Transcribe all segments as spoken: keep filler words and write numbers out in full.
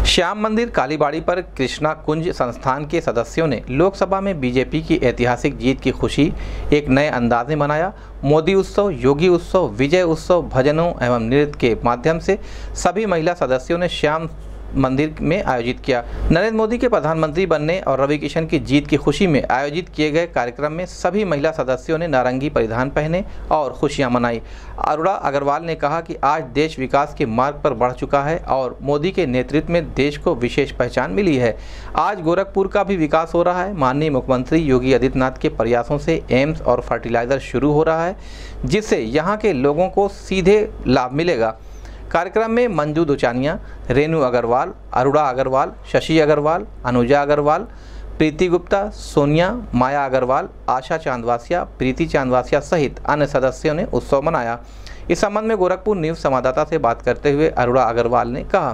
श्याम मंदिर कालीबाड़ी पर कृष्णा कुंज संस्थान के सदस्यों ने लोकसभा में बीजेपी की ऐतिहासिक जीत की खुशी एक नए अंदाज में मनाया। मोदी उत्सव, योगी उत्सव, विजय उत्सव भजनों एवं नृत्य के माध्यम से सभी महिला सदस्यों ने श्याम मंदिर में आयोजित किया। नरेंद्र मोदी के प्रधानमंत्री बनने और रवि किशन की जीत की खुशी में आयोजित किए गए कार्यक्रम में सभी महिला सदस्यों ने नारंगी परिधान पहने और खुशियां मनाई। अरुणा अग्रवाल ने कहा कि आज देश विकास के मार्ग पर बढ़ चुका है और मोदी के नेतृत्व में देश को विशेष पहचान मिली है। आज गोरखपुर का भी विकास हो रहा है। माननीय मुख्यमंत्री योगी आदित्यनाथ के प्रयासों से एम्स और फर्टिलाइजर शुरू हो रहा है, जिससे यहाँ के लोगों को सीधे लाभ मिलेगा। कार्यक्रम में मंजू दुचानिया, रेणु अग्रवाल, अरुणा अग्रवाल, शशि अग्रवाल, अनुजा अग्रवाल, प्रीति गुप्ता, सोनिया, माया अग्रवाल, आशा चांदवासिया, प्रीति चांदवासिया सहित अन्य सदस्यों ने उत्सव मनाया। इस संबंध में गोरखपुर न्यूज संवाददाता से बात करते हुए अरुणा अग्रवाल ने कहा,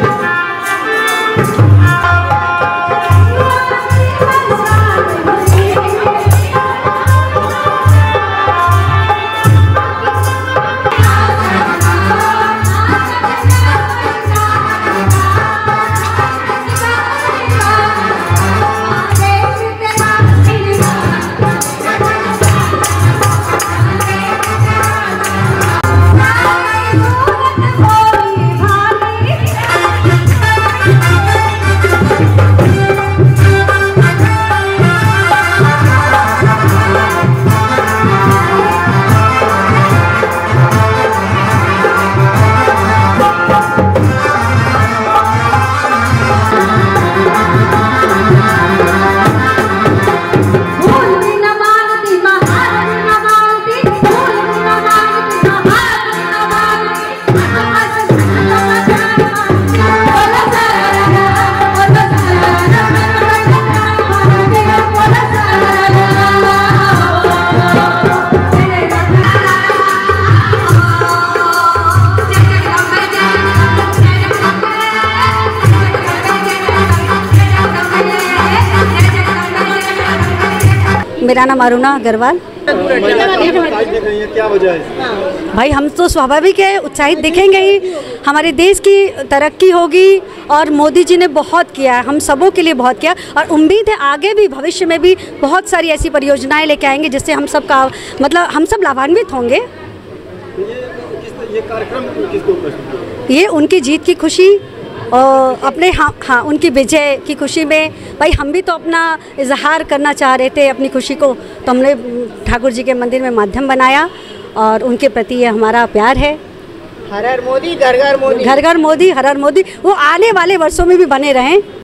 मेरा नाम अरुणा अग्रवाल। क्या वजह है? भाई हम तो स्वाभाविक है, उत्साहित दिखेंगे ही। हमारे देश की तरक्की होगी और मोदी जी ने बहुत किया, हम सबों के लिए बहुत किया और उम्मीद है आगे भी भविष्य में भी बहुत सारी ऐसी परियोजनाएं लेके आएंगे जिससे हम सब का मतलब हम सब लाभान्वित होंगे। ये, ये कार्यक्रम किसको प्रस्तुत किया? ये उनकी जीत की खुशी और अपने हाँ हाँ उनकी विजय की खुशी में भाई हम भी तो अपना इजहार करना चाह रहे थे अपनी खुशी को, तो हमने ठाकुर जी के मंदिर में माध्यम बनाया और उनके प्रति ये हमारा प्यार है। हर हर मोदी, घर घर मोदी, घर घर मोदी, हर हर मोदी, वो आने वाले वर्षों में भी बने रहें।